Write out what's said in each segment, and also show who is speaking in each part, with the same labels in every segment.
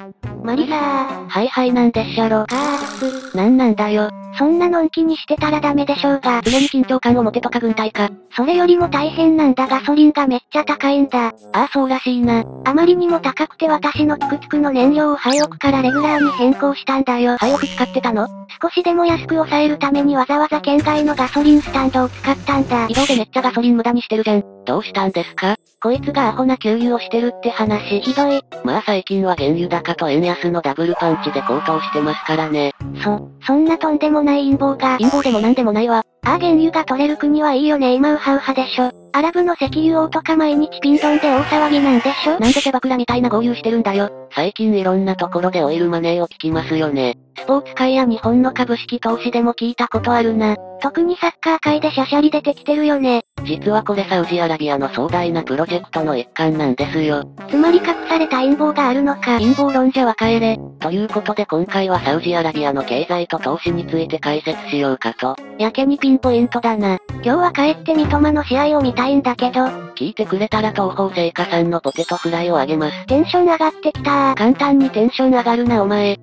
Speaker 1: マリサー。
Speaker 2: はいはいなんでっしゃろ。なんだよ。
Speaker 1: そんなのんきにしてたらダメでしょうが。
Speaker 2: 常に緊張感を持てとか軍隊か。
Speaker 1: それよりも大変なんだガソリンがめっちゃ高いんだ。
Speaker 2: ああそうらしいな。
Speaker 1: あまりにも高くて私のトゥクトゥクの燃料をハイオクからレギュラーに変更したんだよ。
Speaker 2: ハイオク使ってたの？
Speaker 1: 少しでも安く抑えるためにわざわざ県外のガソリンスタンドを使ったんだ。
Speaker 2: 移動でめっちゃガソリン無駄にしてるじゃん。どうしたんですか？
Speaker 1: こいつがアホな給油をしてるって話。ひどい。
Speaker 2: まあ最近は原油高と円安のダブルパンチで高騰してますからね。
Speaker 1: そんなとんでもない陰謀が。
Speaker 2: 陰謀でもなんでもないわ。
Speaker 1: ああ原油が取れる国はいいよね今ウハウハでしょ。アラブの石油王とか毎日ピントンで大騒ぎなんでしょ。
Speaker 2: なんでキャバクラみたいな豪遊してるんだよ。最近いろんなところでオイルマネーを聞きますよね。
Speaker 1: スポーツ界や日本の株式投資でも聞いたことあるな。特にサッカー界でシャシャリ出てきてるよね。
Speaker 2: 実はこれサウジアラビアの壮大なプロジェクトの一環なんですよ。
Speaker 1: つまり隠された陰謀があるのか。
Speaker 2: 陰謀論じゃは帰れ。ということで今回はサウジアラビアの経済と投資について解説しようかと。
Speaker 1: やけにピンポイントだな。今日は帰って三笘の試合を見たいんだけど。
Speaker 2: 聞いてくれたら東方製菓さんのポテトフライをあげます。
Speaker 1: テンション上がってきたー。
Speaker 2: 簡単にテンション上がるなお前。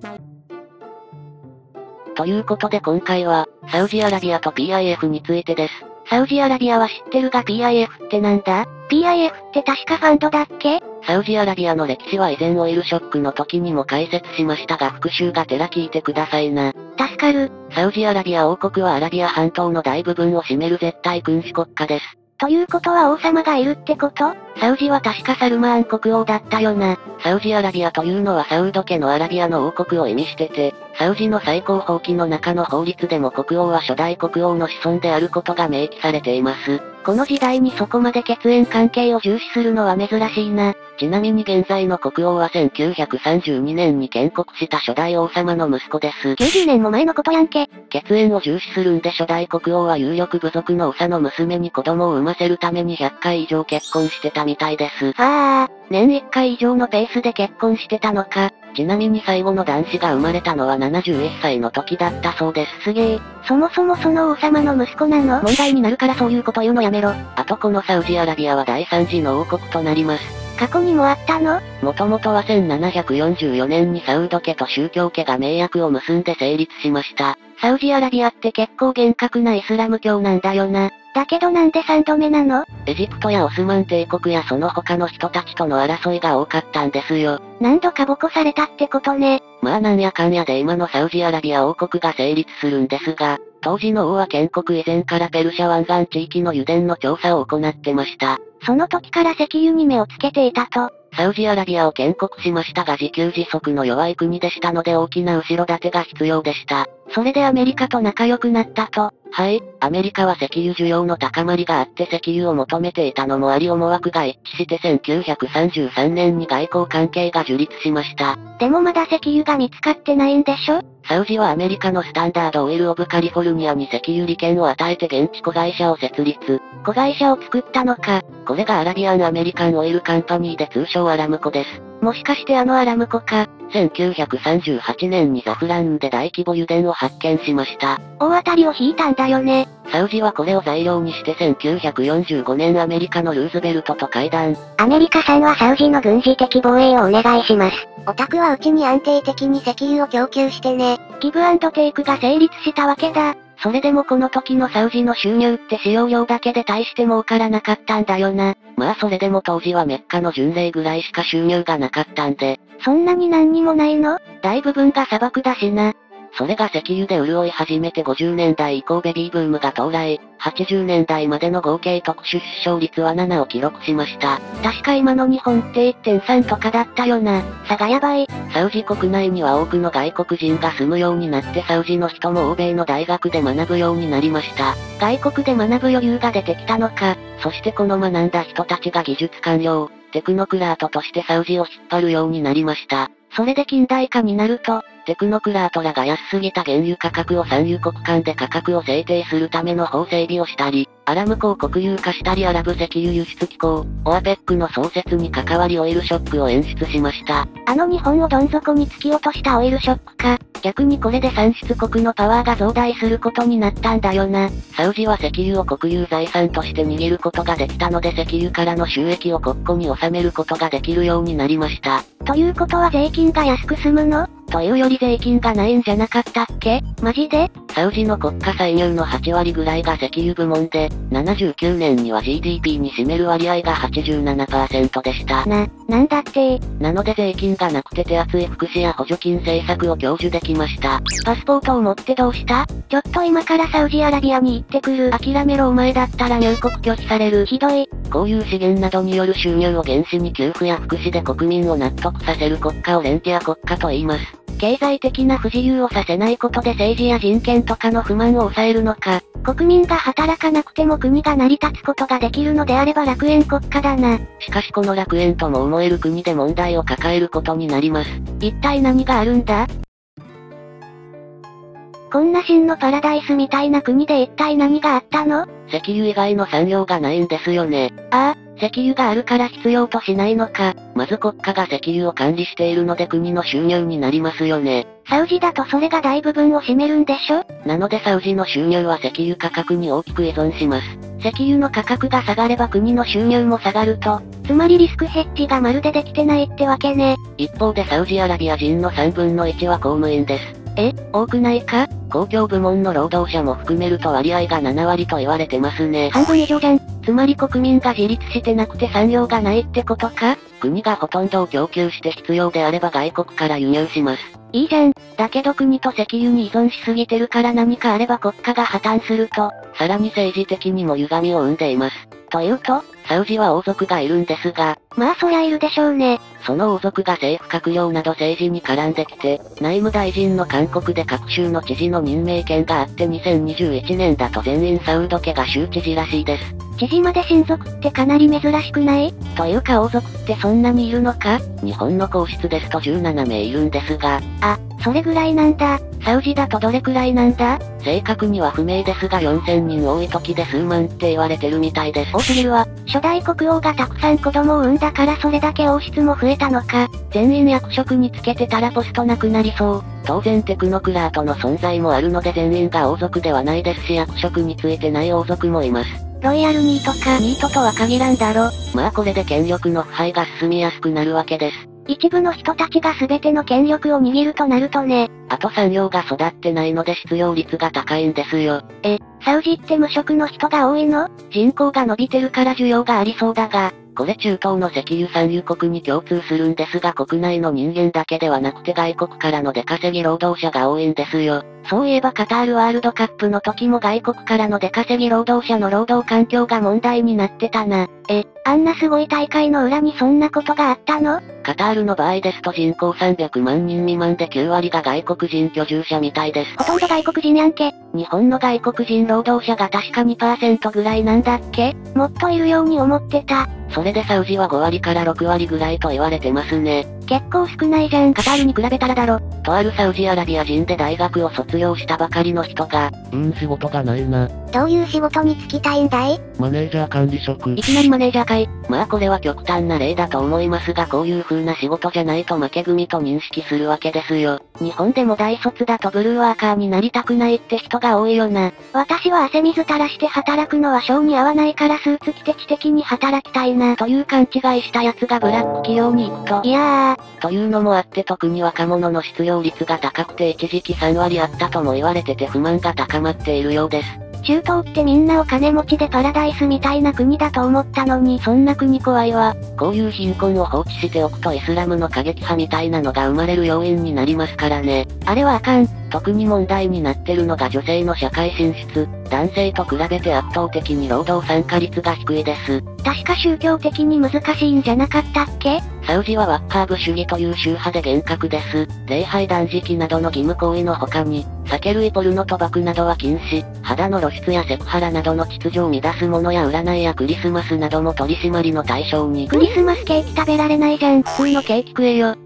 Speaker 2: ということで今回は、サウジアラビアと PIF についてです。
Speaker 1: サウジアラビアは知ってるが PIF ってなんだ？ PIF って確かファンドだっけ？
Speaker 2: サウジアラビアの歴史は以前オイルショックの時にも解説しましたが復習がてら聞いてくださいな。
Speaker 1: 助かる。
Speaker 2: サウジアラビア王国はアラビア半島の大部分を占める絶対君主国家です。
Speaker 1: ということは王様がいるってこと？
Speaker 2: サウジは確かサルマーン国王だったよな。サウジアラビアというのはサウド家のアラビアの王国を意味してて、サウジの最高法規の中の法律でも国王は初代国王の子孫であることが明記されています。この時代にそこまで血縁関係を重視するのは珍しいな。ちなみに現在の国王は1932年に建国した初代王様の息子です。
Speaker 1: 90年も前のことやんけ。
Speaker 2: 血縁を重視するんで初代国王は有力部族の長の娘に子供を産ませるために100回以上結婚してたみたいです。年1回以上のペースで結婚してたのか。ちなみに最後の男子が生まれたのは71歳の時だったそうです。
Speaker 1: すげえ。そもそもその王様の息子なの？
Speaker 2: 問題になるからそういうこと言うのやめろ。あとこのサウジアラビアは第3次の王国となります。
Speaker 1: 過去にもあったの？
Speaker 2: もともとは1744年にサウド家と宗教家が盟約を結んで成立しました。
Speaker 1: サウジアラビアって結構厳格なイスラム教なんだよな。だけどなんで3度目なの？
Speaker 2: エジプトやオスマン帝国やその他の人たちとの争いが多かったんですよ。
Speaker 1: 何度かボコされたってことね。
Speaker 2: まあなんやかんやで今のサウジアラビア王国が成立するんですが、当時の王は建国以前からペルシャ湾岸地域の油田の調査を行ってました。
Speaker 1: その時から石油に目をつけていたと。
Speaker 2: サウジアラビアを建国しましたが自給自足の弱い国でしたので大きな後ろ盾が必要でした。
Speaker 1: それでアメリカと仲良くなったと。
Speaker 2: はい、アメリカは石油需要の高まりがあって石油を求めていたのもあり思惑が一致して1933年に外交関係が樹立しました。
Speaker 1: でもまだ石油が見つかってないんでしょ？
Speaker 2: サウジはアメリカのスタンダードオイルオブカリフォルニアに石油利権を与えて現地子会社を設立。
Speaker 1: 子会社を作ったのか。
Speaker 2: これがアラビアン・アメリカン・オイル・カンパニーで通称アラムコです。
Speaker 1: もしかしてあのアラムコか。
Speaker 2: 1938年にザフランで大規模油田を発見しました。
Speaker 1: 大当たりを引いたんだよね。
Speaker 2: サウジはこれを材料にして1945年アメリカのルーズベルトと会談。
Speaker 1: アメリカさんはサウジの軍事的防衛をお願いします。オタクはうちに安定的に石油を供給してね。ギブアンドテイクが成立したわけだ。それでもこの時のサウジの収入って使用量だけで大して儲からなかったんだよな。
Speaker 2: まあそれでも当時はメッカの巡礼ぐらいしか収入がなかったんで。
Speaker 1: そんなに何にもないの？大部分が砂漠だしな。
Speaker 2: それが石油で潤い始めて50年代以降ベビーブームが到来、80年代までの合計特殊出生率は7を記録しました。
Speaker 1: 確か今の日本って 1.3 とかだったよな。差がやばい。
Speaker 2: サウジ国内には多くの外国人が住むようになってサウジの人も欧米の大学で学ぶようになりました。
Speaker 1: 外国で学ぶ余裕が出てきたのか。
Speaker 2: そしてこの学んだ人たちが技術官僚、テクノクラートとしてサウジを引っ張るようになりました。
Speaker 1: それで近代化になると、
Speaker 2: テクノクラートらが安すぎた原油価格を産油国間で価格を制定するための法整備をしたり、アラムコを国有化したりアラブ石油輸出機構、OAPEC の創設に関わりオイルショックを演出しました。
Speaker 1: 日本をどん底に突き落としたオイルショックか。逆にこれで産出国のパワーが増大することになったんだよな。
Speaker 2: サウジは石油を国有財産として握ることができたので石油からの収益を国庫に収めることができるようになりました。
Speaker 1: ということは税金が安く済むの？
Speaker 2: というより税金がないんじゃなかったっけ？
Speaker 1: マジで？
Speaker 2: サウジの国家歳入の8割ぐらいが石油部門で、79年には GDP に占める割合が 87% でした。
Speaker 1: なんだって。
Speaker 2: なので税金がなくて手厚い福祉や補助金政策を享受できました。
Speaker 1: パスポートを持ってどうした？ちょっと今からサウジアラビアに行ってくる。
Speaker 2: 諦めろお前だったら入国拒否される。
Speaker 1: ひどい。
Speaker 2: こういう資源などによる収入を原資に給付や福祉で国民を納得させる国家をレンティア国家と言います。
Speaker 1: 経済的な不自由をさせないことで政治や人権とかの不満を抑えるのか。国民が働かなくても国が成り立つことができるのであれば楽園国家だな。
Speaker 2: しかしこの楽園とも思える国で問題を抱えることになります。
Speaker 1: 一体何があるんだ？こんな真のパラダイスみたいな国で一体何があったの？
Speaker 2: 石油以外の産業がないんですよね。
Speaker 1: 石油があるから必要としないのか。
Speaker 2: まず国家が石油を管理しているので国の収入になりますよね。
Speaker 1: サウジだとそれが大部分を占めるんでしょ？
Speaker 2: なのでサウジの収入は石油価格に大きく依存します。
Speaker 1: 石油の価格が下がれば国の収入も下がると、つまりリスクヘッジがまるでできてないってわけね。
Speaker 2: 一方でサウジアラビア人の3分の1は公務員です。
Speaker 1: 多くないか？
Speaker 2: 公共部門の労働者も含めると割合が7割と言われてますね。
Speaker 1: 半分以上じゃん。つまり国民が自立してなくて産業がないってことか？
Speaker 2: 国がほとんどを供給して必要であれば外国から輸入します。
Speaker 1: いいじゃん。だけど国と石油に依存しすぎてるから何かあれば国家が破綻すると、
Speaker 2: さらに政治的にも歪みを生んでいます。
Speaker 1: というと？
Speaker 2: サウジは王族がいるんですが、
Speaker 1: まあそりゃいるでしょうね。
Speaker 2: その王族が政府閣僚など政治に絡んできて、内務大臣の韓国で各州の知事の任命権があって2021年だと全員サウド家が州知事らしいです。
Speaker 1: 知事まで親族ってかなり珍しくない？というか王族ってそんなにいるのか？
Speaker 2: 日本の皇室ですと17名いるんですが、
Speaker 1: それぐらいなんだ。サウジだとどれくらいなんだ？
Speaker 2: 正確には不明ですが4000人多い時で数万って言われてるみたいです。
Speaker 1: 多すぎるわ。初代国王がたくさん子供を産んだからそれだけ王室も増えたのか。全員役職につけてたらポストなくなりそう。
Speaker 2: 当然テクノクラートの存在もあるので全員が王族ではないですし役職についてない王族もいます。
Speaker 1: ロイヤルニートか。ニートとは限らんだろ。
Speaker 2: まあこれで権力の腐敗が進みやすくなるわけです。
Speaker 1: 一部の人たちが全ての権力を握るとなるとね。
Speaker 2: あと産業が育ってないので失業率が高いんですよ。
Speaker 1: サウジって無職の人が多いの？人口が伸びてるから需要がありそうだが。
Speaker 2: これ中東の石油産油国に共通するんですが国内の人間だけではなくて外国からの出稼ぎ労働者が多いんですよ。
Speaker 1: そういえばカタールワールドカップの時も外国からの出稼ぎ労働者の労働環境が問題になってたな。あんなすごい大会の裏にそんなことがあったの？
Speaker 2: カタールの場合ですと人口300万人未満で9割が外国人居住者みたいです。
Speaker 1: ほとんど外国人やんけ。日本の外国人労働者が確か 2% ぐらいなんだっけ？もっといるように思ってた。
Speaker 2: それでサウジは5割から6割ぐらいと言われてますね。
Speaker 1: 結構少ないじゃん。カタールに比べたらだろ。
Speaker 2: とあるサウジアラビア人で大学を卒業したばかりの人が、仕事がないな。
Speaker 1: どういう仕事に就きたいんだい？
Speaker 2: マネージャー管理職。
Speaker 1: いきなりマネージャーかい。
Speaker 2: まあこれは極端な例だと思いますがこういう風な仕事じゃないと負け組と認識するわけですよ。
Speaker 1: 日本でも大卒だとブルーワーカーになりたくないって人が多いよな。私は汗水垂らして働くのは性に合わないからスーツ着て知的に働きたいなという勘違いした奴がブラック企業に行くと。いやー。
Speaker 2: というのもあって特に若者の失業率が高くて一時期3割あったとも言われてて不満が高まっているようです。
Speaker 1: 中東ってみんなお金持ちでパラダイスみたいな国だと思ったのにそんな国怖いわ。
Speaker 2: こういう貧困を放置しておくとイスラムの過激派みたいなのが生まれる要因になりますからね。
Speaker 1: あれはあかん。
Speaker 2: 特に問題になってるのが女性の社会進出。男性と比べて圧倒的に労働参加率が低いです。
Speaker 1: 確か宗教的に難しいんじゃなかったっけ？
Speaker 2: サウジはワッハーブ主義という宗派で厳格です。礼拝断食などの義務行為の他に、酒類ポルノ賭博などは禁止、肌の露出やセクハラなどの秩序を乱すものや占いやクリスマスなども取り締まりの対象に。
Speaker 1: クリスマスケーキ食べられないじゃん。
Speaker 2: 普通のケーキ食えよ。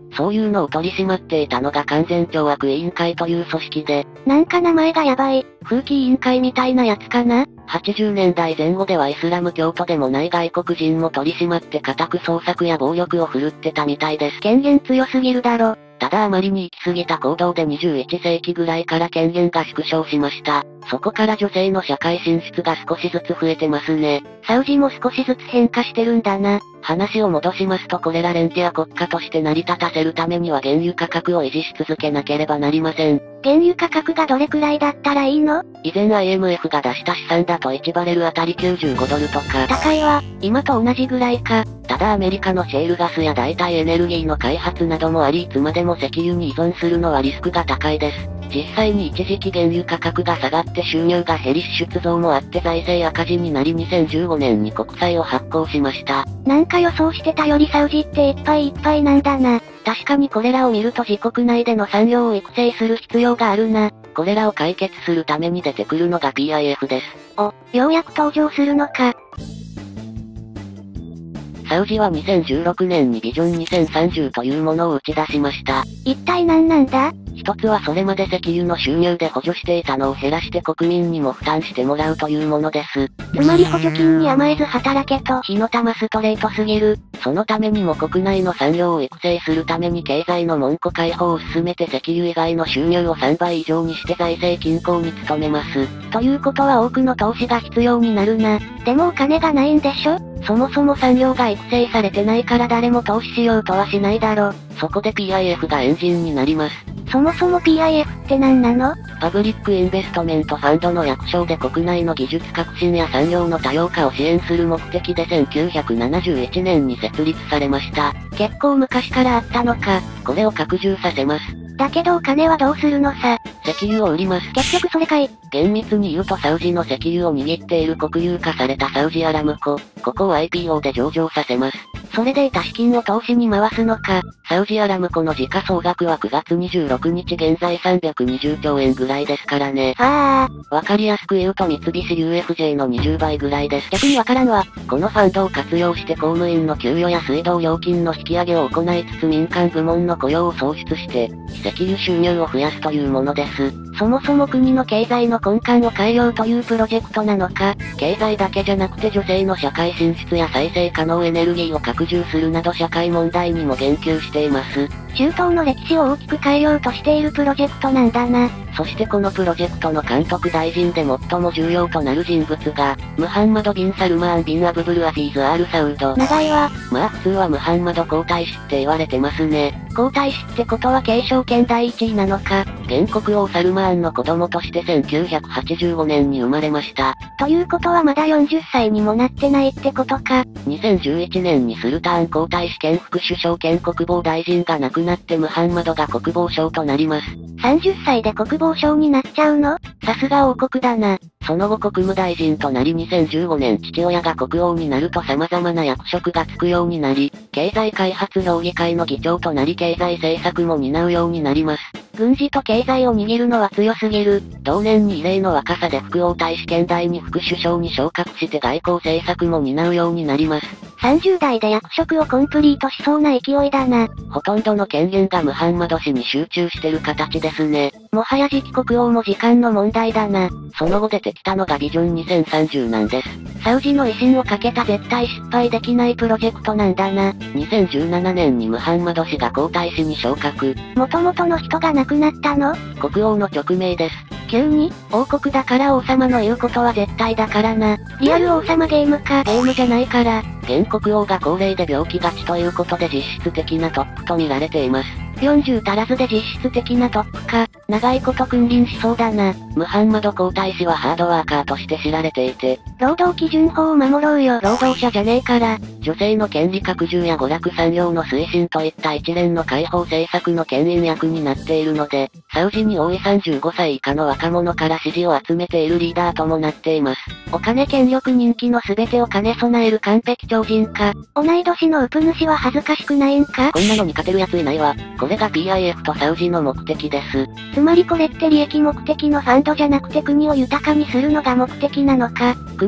Speaker 2: そういうのを取り締まっていたのが完全懲悪委員会という組織で、
Speaker 1: なんか名前がやばい。風紀委員会みたいなやつかな。
Speaker 2: 80年代前後ではイスラム教徒でもない外国人も取り締まって家宅捜索や暴力を振るってたみたいです。
Speaker 1: 権限強すぎるだろ。
Speaker 2: ただあまりに行き過ぎた行動で21世紀ぐらいから権限が縮小しました。そこから女性の社会進出が少しずつ増えてますね。
Speaker 1: サウジも少しずつ変化してるんだな。
Speaker 2: 話を戻しますとこれらレンティア国家として成り立たせるためには原油価格を維持し続けなければなりません。
Speaker 1: 原油価格がどれくらいだったらいいの？
Speaker 2: 以前 IMF が出した試算だと1バレルあたり95ドルとか。
Speaker 1: 高いわ。今と同じぐらいか。
Speaker 2: ただアメリカのシェールガスや代替エネルギーの開発などもありいつまでも石油に依存するのはリスクが高いです。実際に一時期原油価格が下がって収入が減り支出増もあって財政赤字になり2015年に国債を発行しました。
Speaker 1: なんか予想してたよりサウジっていっぱいいっぱいなんだな。確かにこれらを見ると自国内での産業を育成する必要があるな。
Speaker 2: これらを解決するために出てくるのが PIF です。
Speaker 1: ようやく登場するのか。
Speaker 2: サウジは2016年にビジョン2030というものを打ち出しました。
Speaker 1: 一体何なんだ？
Speaker 2: 一つはそれまで石油の収入で補助していたのを減らして国民にも負担してもらうというものです。
Speaker 1: つまり補助金に甘えず働けと火の玉ストレートすぎる。
Speaker 2: そのためにも国内の産業を育成するために経済の門戸開放を進めて石油以外の収入を3倍以上にして財政均衡に努めます。
Speaker 1: ということは多くの投資が必要になるな。でもお金がないんでしょ？そもそも産業が育成されてないから誰も投資しようとはしないだろ。
Speaker 2: そこで PIF がエンジンになります。
Speaker 1: そもそも PIF って何なの？
Speaker 2: パブリックインベストメントファンドの略称で国内の技術革新や産業の多様化を支援する目的で1971年に設立されました。
Speaker 1: 結構昔からあったのか。
Speaker 2: これを拡充させます。
Speaker 1: だけどお金はどうするのさ。
Speaker 2: 石油を売ります。
Speaker 1: 結局それかい。
Speaker 2: 厳密に言うとサウジの石油を握っている国有化されたサウジアラムコ。ここを IPO で上場させます。
Speaker 1: それで得た資金を投資に回すのか。
Speaker 2: サウジアラムコの時価総額は9月26日現在320兆円ぐらいですからね。
Speaker 1: わ
Speaker 2: かりやすく言うと三菱 UFJ の20倍ぐらいです。
Speaker 1: 逆にわからんわ。
Speaker 2: このファンドを活用して公務員の給与や水道料金の引き上げを行いつつ民間部門の雇用を創出して、石油収入を増やすというものです。
Speaker 1: そもそも国の経済の根幹を変えようというプロジェクトなのか。
Speaker 2: 経済だけじゃなくて女性の社会進出や再生可能エネルギーを拡充するなど社会問題にも言及しています。
Speaker 1: 中東の歴史を大きく変えようとしているプロジェクトなんだな。
Speaker 2: そしてこのプロジェクトの監督大臣で最も重要となる人物が、ムハンマド・ビン・サルマーン・ビン・アブブル・アフィーズ・アール・サウド。
Speaker 1: 長いわ。
Speaker 2: まあ普通はムハンマド皇太子って言われてますね。
Speaker 1: 皇太子ってことは継承権第一位なのか。
Speaker 2: 現国王サルマーンの子供として1985年に生まれました。
Speaker 1: ということはまだ40歳にもなってないってことか。
Speaker 2: 2011年にスルターン皇太子兼副首相兼国防大臣が亡くなってムハンマドが国防相となります。
Speaker 1: 30歳で国防相になっちゃうの？さすが王国だな。
Speaker 2: その後国務大臣となり2015年父親が国王になると様々な役職がつくようになり、経済開発評議会の議長となり経済政策も担うようになります。
Speaker 1: 軍事と経済を握るのは強すぎる。
Speaker 2: 同年に異例の若さで副王大使兼第2副首相に昇格して外交政策も担うようになります。
Speaker 1: 30代で役職をコンプリートしそうな勢いだな。
Speaker 2: ほとんどの権限がムハンマド氏に集中してる形ですね。
Speaker 1: もはや次期国王も時間の問題だな。
Speaker 2: その後出てきたのがビジョン2030なんです。
Speaker 1: サウジの威信をかけた絶対失敗できないプロジェクトなんだな。
Speaker 2: 2017年にムハンマド氏が皇太子に昇格。
Speaker 1: 元々の人が亡くなったの？
Speaker 2: 国王の勅命です。
Speaker 1: 急に？王国だから王様の言うことは絶対だからな。リアル王様ゲームか。ゲームじゃないから。
Speaker 2: 現国王が高齢で病気がちということで実質的なトップと見られています。
Speaker 1: 40足らずで実質的なトップか。長いこと君臨しそうだな。
Speaker 2: ムハンマド皇太子はハードワーカーとして知られていて、
Speaker 1: 労働基準法を守ろうよ。労働者じゃねえから。
Speaker 2: 女性の権利拡充や娯楽産業の推進といった一連の解放政策の牽引役になっているので、サウジに多い35歳以下の若者から支持を集めているリーダーともなっています。
Speaker 1: お金権力人気の全てを兼ね備える完璧超人か。同い年のウプ主は恥ずかしくないんか？
Speaker 2: こんなのに勝てるやついないわ。これが PIF とサウジの目的です。
Speaker 1: つまりこれって利益目的のファンドじゃなくて国を豊かにするのが目的なのか。
Speaker 2: 国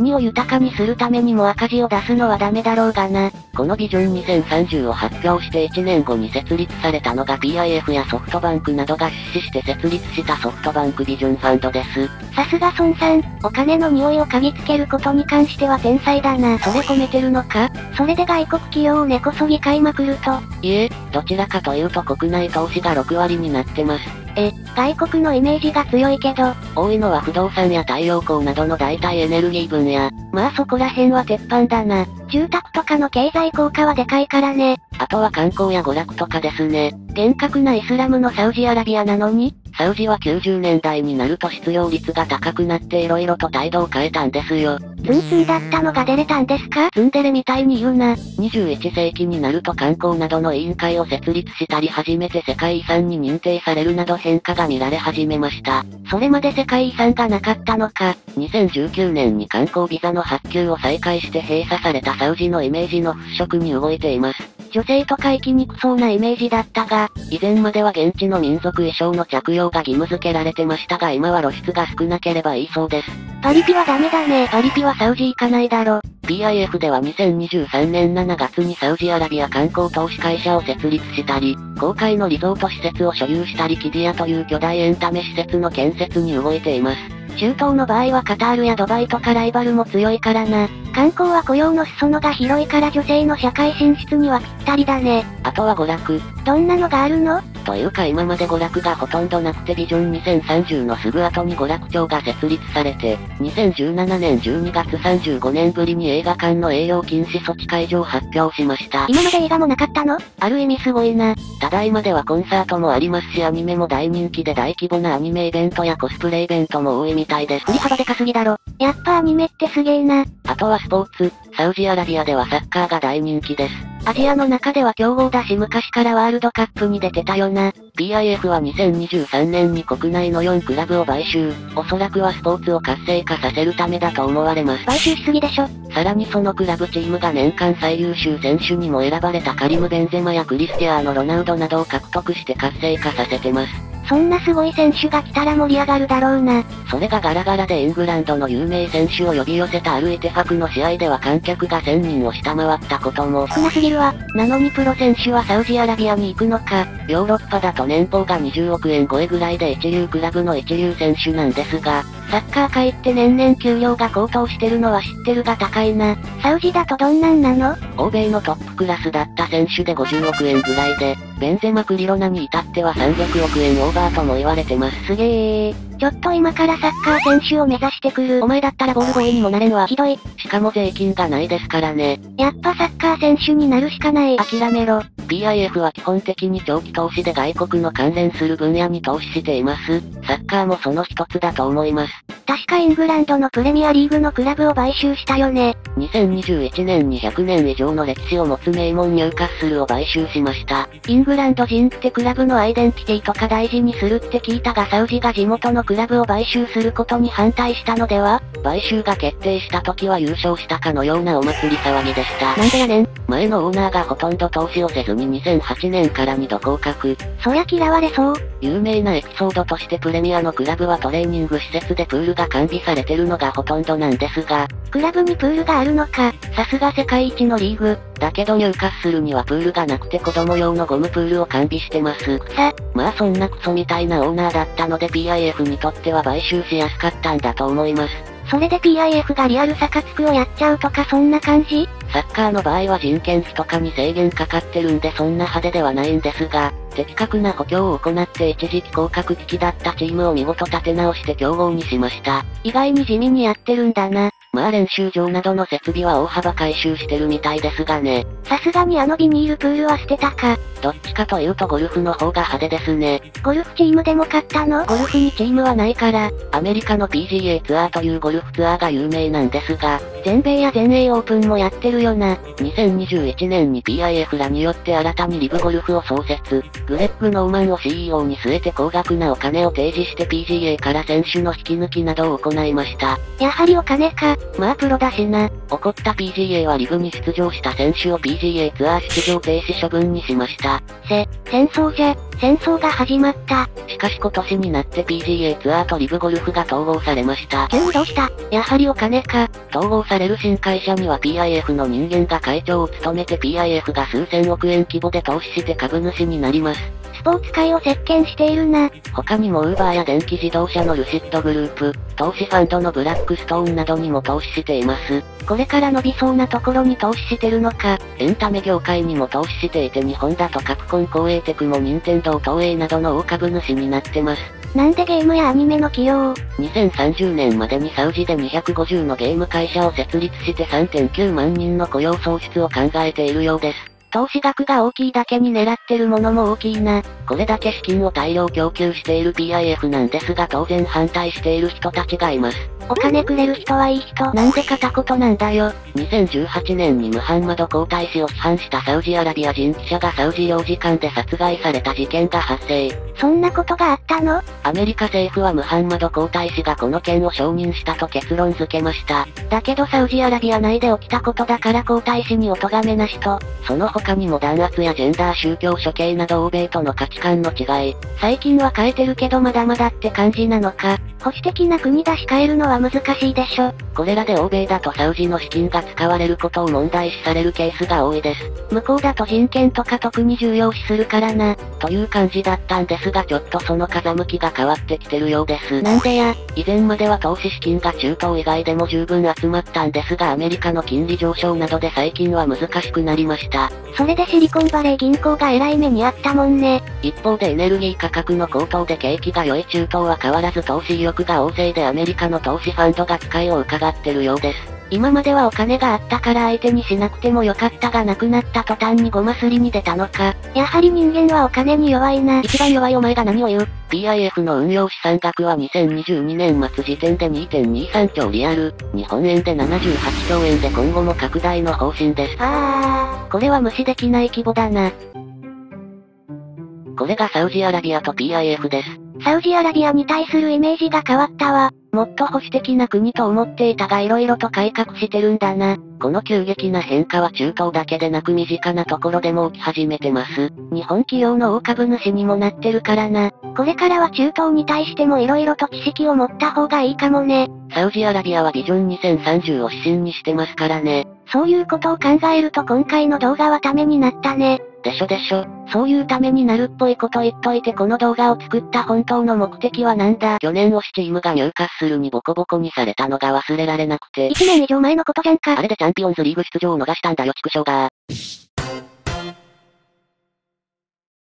Speaker 1: 国を豊かにするためにも赤字を出すのはダメだろうがな。
Speaker 2: このビジョン2030を発表して1年後に設立されたのが PIF やソフトバンクなどが出資して設立したソフトバンクビジョンファンドです。
Speaker 1: さすが孫さん、お金の匂いを嗅ぎつけることに関しては天才だな。それ込めてるのか？それで外国企業を根こそぎ買いまくると。
Speaker 2: いえ、どちらかというと国内投資が6割になってます。
Speaker 1: 外国のイメージが強いけど、
Speaker 2: 多いのは不動産や太陽光などの代替エネルギー分野。
Speaker 1: まあそこら辺は鉄板だな。住宅とかの経済効果はでかいからね。
Speaker 2: あとは観光や娯楽とかですね。
Speaker 1: 厳格なイスラムのサウジアラビアなのに？
Speaker 2: サウジは90年代になると失業率が高くなって色々と態度を変えたんですよ。
Speaker 1: ツンツンだったのが出れたんですか？ツンデレみたいに言うな。
Speaker 2: 21世紀になると観光などの委員会を設立したり初めて世界遺産に認定されるなど変化が見られ始めました。
Speaker 1: それまで世界遺産がなかったのか。
Speaker 2: 2019年に観光ビザの発給を再開して閉鎖されたサウジのイメージの払拭に動いています。
Speaker 1: 女性とか生きにくそうなイメージだったが、
Speaker 2: 以前までは現地の民族衣装の着用が義務付けられてましたが今は露出が少なければいいそうです。
Speaker 1: パリピはダメだね。パリピはサウジ行かないだろ。
Speaker 2: PIF では2023年7月にサウジアラビア観光投資会社を設立したり、公開のリゾート施設を所有したりキディアという巨大エンタメ施設の建設に動いています。
Speaker 1: 中東の場合はカタールやドバイとかライバルも強いからな。観光は雇用の裾野が広いから女性の社会進出にはぴったりだね。
Speaker 2: あとは娯楽。
Speaker 1: どんなのがあるの？
Speaker 2: というか今まで娯楽がほとんどなくてビジョン2030のすぐ後に娯楽庁が設立されて、2017年12月35年ぶりに映画館の営業禁止措置解除を発表しました。
Speaker 1: 今まで映画もなかったの？ある意味すごいな。
Speaker 2: ただ今ではコンサートもありますしアニメも大人気で大規模なアニメイベントやコスプレイベントも多いみたいです。
Speaker 1: 振り幅でかすぎだろ。やっぱアニメってすげえな。
Speaker 2: あとはスポーツ、サウジアラビアではサッカーが大人気です。
Speaker 1: アジアの中では強豪だし昔からワールドカップに出てたよな。
Speaker 2: PIF は2023年に国内の4クラブを買収。おそらくはスポーツを活性化させるためだと思われます。
Speaker 1: 買収しすぎでしょ。
Speaker 2: さらにそのクラブチームが年間最優秀選手にも選ばれたカリム・ベンゼマやクリスティアーノ・ロナウドなどを獲得して活性化させてます。
Speaker 1: そんなすごい選手が来たら盛り上がるだろうな。
Speaker 2: それがガラガラでイングランドの有名選手を呼び寄せたアルイテファクの試合では観客が1000人を下回ったことも。
Speaker 1: 少なすぎるわ。なのにプロ選手はサウジアラビアに行くのか。
Speaker 2: ヨーロッパだと年俸が20億円超えぐらいで一流クラブの一流選手なんですが、
Speaker 1: サッカー界って年々給料が高騰してるのは知ってるが高いな。サウジだとどんなんなの？
Speaker 2: 欧米のトップクラスだった選手で50億円ぐらいで、ベンゼマクリロナに至っては300億円オーバーとも言われてます。
Speaker 1: すげー。ちょっと今からサッカー選手を目指してくる。お前だったらボールボーイにもなれんわ。ひどい。
Speaker 2: しかも税金がないですからね。
Speaker 1: やっぱサッカー選手になるしかない。諦めろ。
Speaker 2: PIF は基本的に長期投資で外国の関連する分野に投資しています。サッカーもその一つだと思います。
Speaker 1: 確かイングランドのプレミアリーグのクラブを買収したよね。
Speaker 2: 2021年に100年以上の歴史を持つ名門ニューカッスルを買収しました。
Speaker 1: イングランド人ってクラブのアイデンティティとか大事にするって聞いたがサウジが地元のクラブを買収することに反対したのでは？
Speaker 2: 買収が決定した時は優勝したかのようなお祭り騒ぎでした。
Speaker 1: なんでやねん。
Speaker 2: 前のオーナーがほとんど投資をせずに2008年から2度降格。
Speaker 1: そりゃ嫌われそう。
Speaker 2: 有名なエピソードとしてプレミアのクラブはトレーニング施設でプールが完備されてるのがほとんどなんですが、
Speaker 1: クラブにプールがあるのか。さすが世界一のリーグ。
Speaker 2: だけどニューカッスルにはプールがなくて子供用のゴムプールを完備してます。まあそんなクソみたいなオーナーだったので PIF にとっては買収しやすかったんだと思います。
Speaker 1: それで PIF がリアルサカツクをやっちゃうとかそんな感じ？
Speaker 2: サッカーの場合は人件費とかに制限かかってるんでそんな派手ではないんですが、的確な補強を行って一時期降格危機だったチームを見事立て直して強豪にしました。
Speaker 1: 意外に地味にやってるんだな。
Speaker 2: まあ練習場などの設備は大幅改修してるみたいですがね。
Speaker 1: さすがにあのビニールプールは捨てたか。
Speaker 2: どっちかというとゴルフの方が派手ですね。
Speaker 1: ゴルフチームでも勝ったの？ゴルフにチームはないから。
Speaker 2: アメリカの PGA ツアーというゴルフツアーが有名なんですが、
Speaker 1: 全米や全英オープンもやってるよな。
Speaker 2: 2021年に PIF らによって新たにリブゴルフを創設。グレッグ・ノーマンを CEO に据えて高額なお金を提示して PGA から選手の引き抜きなどを行いました。
Speaker 1: やはりお金か。 まあプロだしな。
Speaker 2: 怒った PGA はリブに出場した選手を PGA ツアー出場停止処分にしました。
Speaker 1: 戦争じゃ、戦争が始まった。
Speaker 2: しかし今年になって PGA ツアーとリブゴルフが統合されました。
Speaker 1: 急にどうした？やはりお金か。
Speaker 2: 統合される新会社には PIF の人間が会長を務めて PIF が数千億円規模で投資して株主になります。
Speaker 1: スポーツ界を席巻しているな。
Speaker 2: 他にもウーバーや電気自動車のルシッドグループ、投資ファンドのブラックストーンなどにも投資しています。
Speaker 1: これから伸びそうなところに投資してるのか。
Speaker 2: エンタメ業界にも投資していて日本だとカプコン光栄テクも任天堂東映などの大株主になってます。
Speaker 1: なんでゲームやアニメの企業を
Speaker 2: 2030年までにサウジで250のゲーム会社を設立して 3.9 万人の雇用創出を考えているようです。
Speaker 1: 投資額が大きいだけに狙ってるものも大きいな。
Speaker 2: これだけ資金を大量供給している PIF なんですが当然反対している人たちがいます。
Speaker 1: お金くれる人はいい人なんで片言なんだよ。
Speaker 2: 2018年にムハンマド皇太子を批判したサウジアラビア人記者がサウジ領事館で殺害された事件が発生。
Speaker 1: そんなことがあったの？
Speaker 2: アメリカ政府はムハンマド皇太子がこの件を承認したと結論付けました。
Speaker 1: だけどサウジアラビア内で起きたことだから皇太子にお咎めなしと。
Speaker 2: その他にも弾圧やジェンダー宗教処刑など欧米との価値観の違い。
Speaker 1: 最近は変えてるけどまだまだって感じなのか。保守的な国だし変えるのは難しいでしょ。
Speaker 2: これらで欧米だとサウジの資金が使われることを問題視されるケースが多いです。
Speaker 1: 向こうだと人権とか特に重要視するからな。
Speaker 2: という感じだったんですがちょっとその風向きが変わってきてるようです。
Speaker 1: なんでや？
Speaker 2: 以前までは投資資金が中東以外でも十分集まったんですがアメリカの金利上昇などで最近は難しくなりました。
Speaker 1: それでシリコンバレー銀行が偉い目にあったもんね。
Speaker 2: 一方でエネルギー価格の高騰で景気が良い中東は変わらず投資意欲が旺盛でアメリカの投資ファンドが使いを伺ってるようです。
Speaker 1: 今まではお金があったから相手にしなくてもよかったがなくなった途端にごますりに出たのか。やはり人間はお金に弱いな。
Speaker 2: 一番弱いお前が何を言う？ PIF の運用資産額は2022年末時点で 2.23 兆リアル、日本円で78兆円で今後も拡大の方針です。
Speaker 1: これは無視できない規模だな。
Speaker 2: これがサウジアラビアと PIF です。
Speaker 1: サウジアラビアに対するイメージが変わったわ。もっと保守的な国と思っていたが色々と改革してるんだな。
Speaker 2: この急激な変化は中東だけでなく身近なところでも起き始めてます。
Speaker 1: 日本企業の大株主にもなってるからな。これからは中東に対しても色々と知識を持った方がいいかもね。
Speaker 2: サウジアラビアはビジョン2030を指針にしてますからね。
Speaker 1: そういうことを考えると今回の動画はためになったね。
Speaker 2: でしょ。
Speaker 1: そういうためになるっぽいこと言っといてこの動画を作った本当の目的はなんだ？
Speaker 2: 去年推しチームがニューカッスルにボコボコにされたのが忘れられなくて。
Speaker 1: 1年以上前のことじゃんか。
Speaker 2: あれでチャンピオンズリーグ出場を逃したんだよ畜生が。